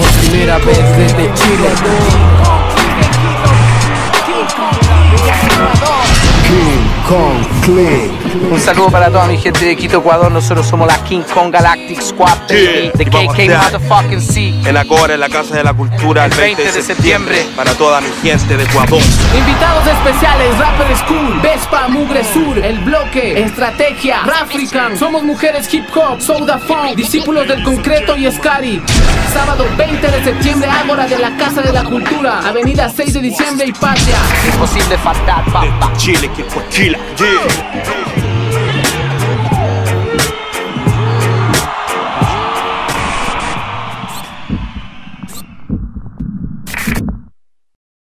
por primera vez desde Chile. King Kong Clan. Un saludo para toda mi gente de Quito, Ecuador. Nosotros somos la King Kong Galactic Squad, baby. The KK motherfucking C. En Agora, en la Casa de la Cultura, el 20 de septiembre. Para toda mi gente de Ecuador. Invitados especiales, Rapper School, Vespa, Mugre Sur, El Bloque, Estrategia, Rafrican. Somos mujeres hip hop, Soda Funk, Discípulos del Concreto y Scary. Sábado 20 de septiembre, Ágora de la Casa de la Cultura, Avenida 6 de diciembre y Patria. Imposible faltar, papá. Chile, que Coachila, yeah.